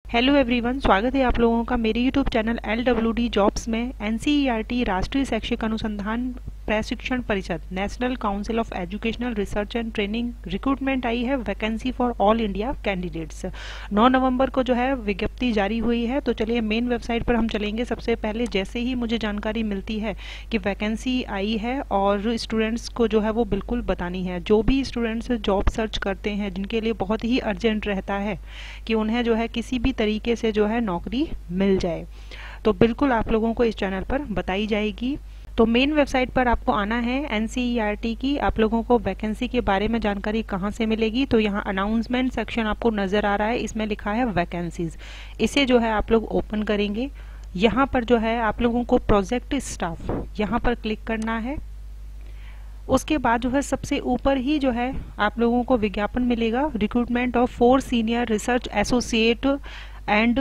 Hello everyone, स्वागत है आप लोगों का मेरे यूट्यूब चैनल LWD जॉब्स में। NCERT राष्ट्रीय शैक्षिक अनुसंधान प्रशिक्षण परिषद national council of educational research and training recruitment आई है vacancy for all India candidates. 9 नवंबर को जो है विज्ञप्ति जारी हुई है। तो चलिए मेन वेबसाइट पर हम चलेंगे। सबसे पहले जैसे ही मुझे जानकारी मिलती है कि वैकेंसी आई है और स्टूडेंट्स को जो है वो बिल्कुल बतानी है। जो भी स्टूडेंट्स जॉब सर्च करते हैं, जिनके लिए बहुत ही अर्जेंट रहता है कि उन्हें जो है किसी भी तरीके से जो है नौकरी मिल जाए, तो बिल्कुल आप लोगों को इस चैनल पर बताई जाएगी। तो मेन वेबसाइट पर आपको आना है। NCERT की आप लोगों को वैकेंसी के बारे में जानकारी कहाँ से मिलेगी, तो यहाँ अनाउंसमेंट सेक्शन आपको नज़र आ रहा है, इसमें लिखा है वैकेंसीज। इसे जो है आप लोग ओपन करेंगे। यहाँ पर जो है आप लोगों को प्रोजेक्ट स्टाफ यहाँ पर क्लिक करना है। उसके बाद जो है सबसे ऊपर ही जो है आप लोगों को विज्ञापन मिलेगा, recruitment of 4 senior research associate and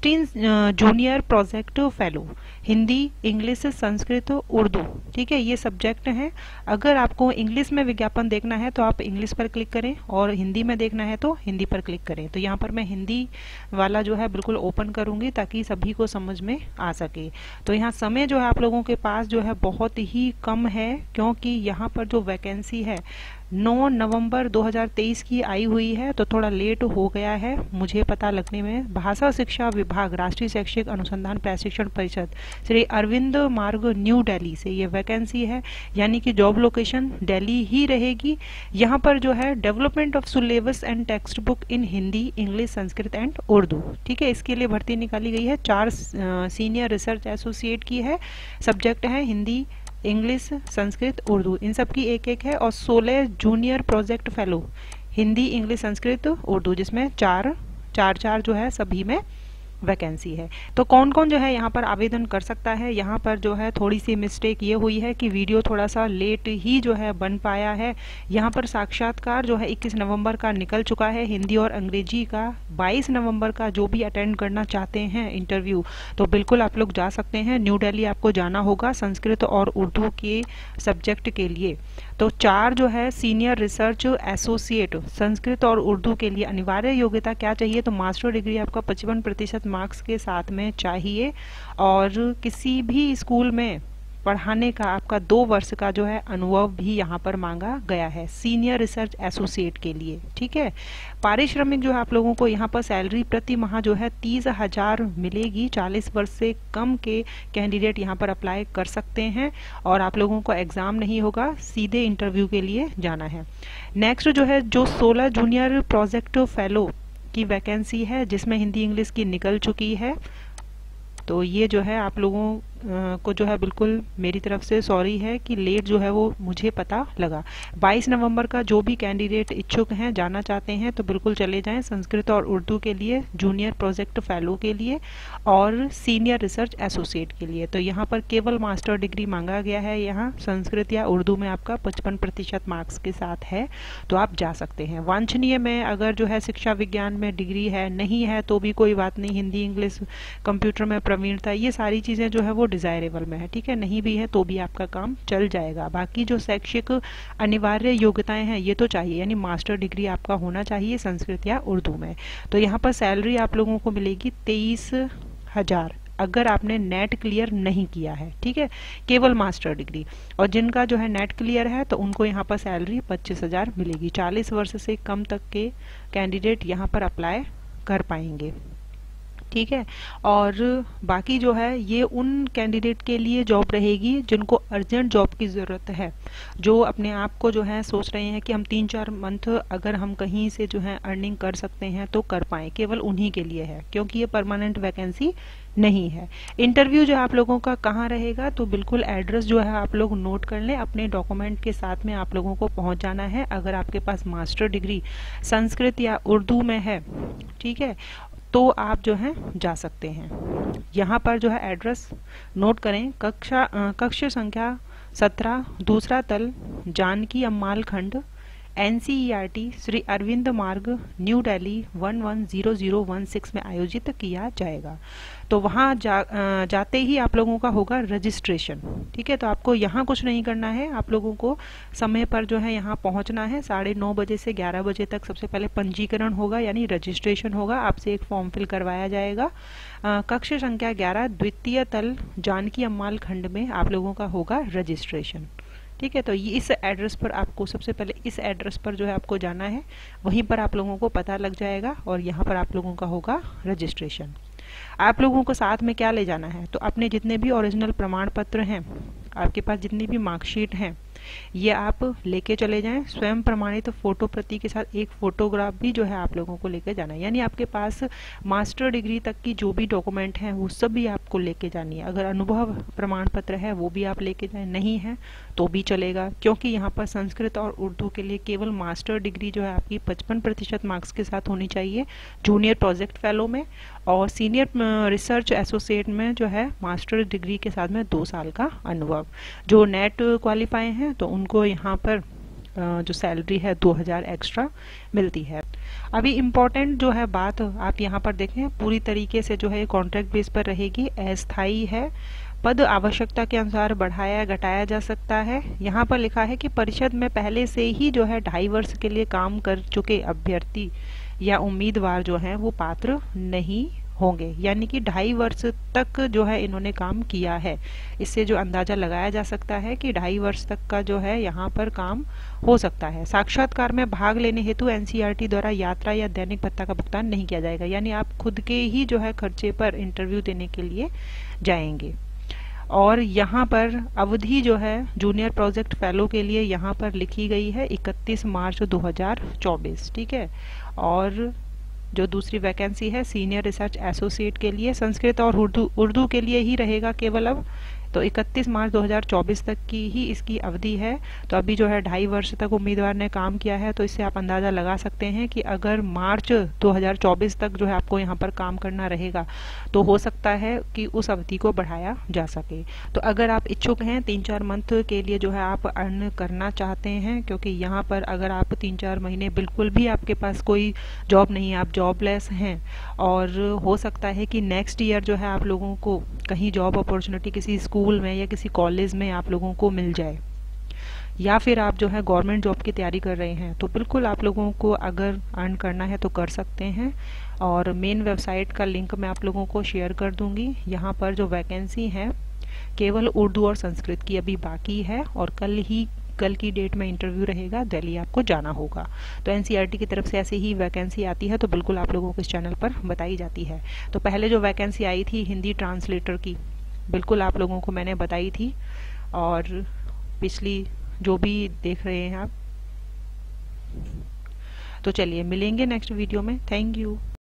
16 junior project fellow, Hindi, English, Sanskrit, Urdu. ठीक है, ये सब्जेक्ट हैं। अगर आपको इंग्लिश में विज्ञापन देखना है तो आप इंग्लिश पर क्लिक करें और हिंदी में देखना है तो हिंदी पर क्लिक करें। तो यहाँ पर मैं हिंदी वाला जो है बिल्कुल ओपन करूंगी ताकि सभी को समझ में आ सके। तो यहाँ समय जो है आप लोगों के पास जो है बहुत ही कम है, क्योंकि यहाँ पर जो वैकेंसी है 9 नवंबर 2023 की आई हुई है, तो थोड़ा लेट हो गया है मुझे पता लगने में। भाषा शिक्षा विभाग राष्ट्रीय शैक्षिक अनुसंधान प्रशिक्षण परिषद श्री अरविंद मार्ग न्यू दिल्ली से ये वैकेंसी है, यानी कि जॉब लोकेशन दिल्ली ही रहेगी। यहाँ पर जो है development of syllabus and textbook in Hindi, English, Sanskrit and Urdu. ठीक है, इसके लिए भर्ती निकाली गई है। 4 सीनियर रिसर्च एसोसिएट की है। सब्जेक्ट है हिंदी, इंग्लिश, संस्कृत, उर्दू, इन सब की एक एक है। और 16 junior project fellow, Hindi, English, Sanskrit, Urdu, जिसमें चार चार जो है सभी में वैकेंसी है। तो कौन कौन जो है यहाँ पर आवेदन कर सकता है। यहाँ पर जो है थोड़ी सी मिस्टेक ये हुई है कि वीडियो थोड़ा सा लेट ही जो है बन पाया है। यहाँ पर साक्षात्कार जो है 21 नवंबर का निकल चुका है, हिंदी और अंग्रेजी का। 22 नवंबर का जो भी अटेंड करना चाहते हैं इंटरव्यू, तो बिल्कुल आप लोग जा सकते हैं। न्यू दिल्ली आपको जाना होगा संस्कृत और उर्दू के सब्जेक्ट के लिए। तो 4 जो है सीनियर रिसर्च एसोसिएट संस्कृत और उर्दू के लिए अनिवार्य योग्यता क्या चाहिए, तो मास्टर डिग्री आपका 55% मार्क्स के साथ में चाहिए और किसी भी स्कूल में पढ़ाने का आपका 2 वर्ष का जो है अनुभव भी यहाँ पर मांगा गया है सीनियर रिसर्च एसोसिएट के लिए। ठीक है, पारिश्रमिक जो है आप लोगों को यहाँ पर सैलरी प्रति माह जो है 30,000 मिलेगी। 40 वर्ष से कम के कैंडिडेट यहाँ पर अप्लाई कर सकते हैं और आप लोगों को एग्जाम नहीं होगा, सीधे इंटरव्यू के लिए जाना है। नेक्स्ट जो है जो 16 जूनियर प्रोजेक्ट फेलो की वैकेंसी है, जिसमें हिंदी इंग्लिश की निकल चुकी है। तो ये जो है आप लोगों को जो है बिल्कुल मेरी तरफ से सॉरी है कि लेट जो है वो मुझे पता लगा। 22 नवंबर का जो भी कैंडिडेट इच्छुक हैं, जाना चाहते हैं, तो बिल्कुल चले जाएं संस्कृत और उर्दू के लिए, जूनियर प्रोजेक्ट फेलो के लिए और सीनियर रिसर्च एसोसिएट के लिए। तो यहाँ पर केवल मास्टर डिग्री मांगा गया है। यहाँ संस्कृत या उर्दू में आपका 55% मार्क्स के साथ है, तो आप जा सकते हैं। वांछनीय में अगर जो है शिक्षा विज्ञान में डिग्री है, नहीं है तो भी कोई बात नहीं, हिंदी, इंग्लिश, कंप्यूटर में प्रवीणता, ये सारी चीज़ें जो है वो डिजायरेबल में है। ठीक है, नहीं भी है तो भी आपका काम चल जाएगा। बाकी जो शैक्षिक अनिवार्य योग्यताएं हैं ये तो चाहिए, यानी मास्टर डिग्री आपका होना चाहिए संस्कृत या उर्दू में। तो यहाँ पर सैलरी आप लोगों को मिलेगी 23,000 अगर आपने नेट क्लियर नहीं किया है। ठीक है, केवल मास्टर डिग्री। और जिनका जो है नेट क्लियर है तो उनको यहाँ पर सैलरी 25,000 मिलेगी। 40 वर्ष से कम तक के कैंडिडेट यहाँ पर अप्लाई कर पाएंगे। ठीक है, और बाकी जो है ये उन कैंडिडेट के लिए जॉब रहेगी जिनको अर्जेंट जॉब की ज़रूरत है, जो अपने आप को जो है सोच रहे हैं कि हम 3-4 मंथ अगर हम कहीं से जो है अर्निंग कर सकते हैं तो कर पाएँ, केवल उन्हीं के लिए है, क्योंकि ये परमानेंट वैकेंसी नहीं है। इंटरव्यू जो आप लोगों का कहाँ रहेगा, तो बिल्कुल एड्रेस जो है आप लोग नोट कर लें, अपने डॉक्यूमेंट के साथ में आप लोगों को पहुँच जाना है अगर आपके पास मास्टर डिग्री संस्कृत या उर्दू में है। ठीक है, तो आप जो है जा सकते हैं। यहाँ पर जो है एड्रेस नोट करें, कक्ष संख्या 17, दूसरा तल, जानकी अम्माल खंड, NCERT श्री अरविंद मार्ग न्यू दिल्ली 110016 में आयोजित किया जाएगा। तो वहाँ जाते ही आप लोगों का होगा रजिस्ट्रेशन। ठीक है, तो आपको यहाँ कुछ नहीं करना है, आप लोगों को समय पर जो है यहाँ पहुँचना है। 9:30 बजे से 11 बजे तक सबसे पहले पंजीकरण होगा यानी रजिस्ट्रेशन होगा। आपसे एक फॉर्म फिल करवाया जाएगा। कक्ष संख्या 11 द्वितीय तल जानकी अम्माल खंड में आप लोगों का होगा रजिस्ट्रेशन। ठीक है, तो ये इस एड्रेस पर आपको सबसे पहले इस एड्रेस पर जो है आपको जाना है, वहीं पर आप लोगों को पता लग जाएगा और यहाँ पर आप लोगों का होगा रजिस्ट्रेशन। आप लोगों को साथ में क्या ले जाना है, तो अपने जितने भी ओरिजिनल प्रमाण पत्र हैं, आपके पास जितनी भी मार्कशीट हैं, ये आप लेके चले जाएं। स्वयं प्रमाणित फोटो प्रति के साथ एक फोटोग्राफ भी जो है आप लोगों को लेके जाना है। यानी आपके पास मास्टर डिग्री तक की जो भी डॉक्यूमेंट हैं वो सब भी आपको लेके जानी है। अगर अनुभव प्रमाण पत्र है वो भी आप लेके जाएं, नहीं है तो भी चलेगा, क्योंकि यहाँ पर संस्कृत और उर्दू के लिए केवल मास्टर डिग्री जो है आपकी 55% मार्क्स के साथ होनी चाहिए जूनियर प्रोजेक्ट फेलो में, और सीनियर रिसर्च एसोसिएट में जो है मास्टर डिग्री के साथ में 2 साल का अनुभव। जो नेट क्वालिफाई हैं तो उनको यहाँ पर जो सैलरी है 2000 एक्स्ट्रा मिलती है। अभी इम्पोर्टेंट जो है बात आप यहाँ पर देखें, पूरी तरीके से जो है कॉन्ट्रैक्ट बेस पर रहेगी, अस्थायी है। पद आवश्यकता के अनुसार बढ़ाया घटाया जा सकता है। यहाँ पर लिखा है कि परिषद में पहले से ही जो है 2.5 वर्ष के लिए काम कर चुके अभ्यर्थी या उम्मीदवार जो हैं वो पात्र नहीं होंगे। यानी कि 2.5 वर्ष तक जो है इन्होंने काम किया है। इससे जो अंदाजा लगाया जा सकता है कि 2.5 वर्ष तक का जो है यहाँ पर काम हो सकता है। साक्षात्कार में भाग लेने हेतु NCERT द्वारा यात्रा या दैनिक भत्ता का भुगतान नहीं किया जाएगा। यानी आप खुद के ही जो है खर्चे पर इंटरव्यू देने के लिए जाएंगे। और यहाँ पर अवधि जो है जूनियर प्रोजेक्ट फेलो के लिए यहाँ पर लिखी गई है 31 मार्च 2024। ठीक है, और जो दूसरी वैकेंसी है सीनियर रिसर्च एसोसिएट के लिए संस्कृत और उर्दू के लिए ही रहेगा केवल अब, तो 31 मार्च 2024 तक की ही इसकी अवधि है। तो अभी जो है 2.5 वर्ष तक उम्मीदवार ने काम किया है, तो इससे आप अंदाज़ा लगा सकते हैं कि अगर मार्च 2024 तक जो है आपको यहाँ पर काम करना रहेगा तो हो सकता है कि उस अवधि को बढ़ाया जा सके। तो अगर आप इच्छुक हैं 3-4 मंथ के लिए जो है आप अर्न करना चाहते हैं, क्योंकि यहाँ पर अगर आप 3-4 महीने बिल्कुल भी आपके पास कोई जॉब नहीं है, आप जॉबलेस हैं, और हो सकता है कि नेक्स्ट ईयर जो है आप लोगों को कहीं जॉब अपॉर्चुनिटी किसी स्कूल में या किसी कॉलेज में आप लोगों को मिल जाए, या फिर आप जो है गवर्नमेंट जॉब की तैयारी कर रहे हैं, तो बिल्कुल आप लोगों को अगर अर्न करना है तो कर सकते हैं। और मेन वेबसाइट का लिंक मैं आप लोगों को शेयर कर दूंगी। यहाँ पर जो वैकेंसी है केवल उर्दू और संस्कृत की अभी बाकी है, और कल की डेट में इंटरव्यू रहेगा, दिल्ली आपको जाना होगा। तो NCERT की तरफ से ऐसे ही वैकेंसी आती है तो बिल्कुल आप लोगों को इस चैनल पर बताई जाती है। तो पहले जो वैकेंसी आई थी हिंदी ट्रांसलेटर की, बिल्कुल आप लोगों को मैंने बताई थी, और पिछली जो भी देख रहे हैं आप। तो चलिए मिलेंगे नेक्स्ट वीडियो में। Thank you.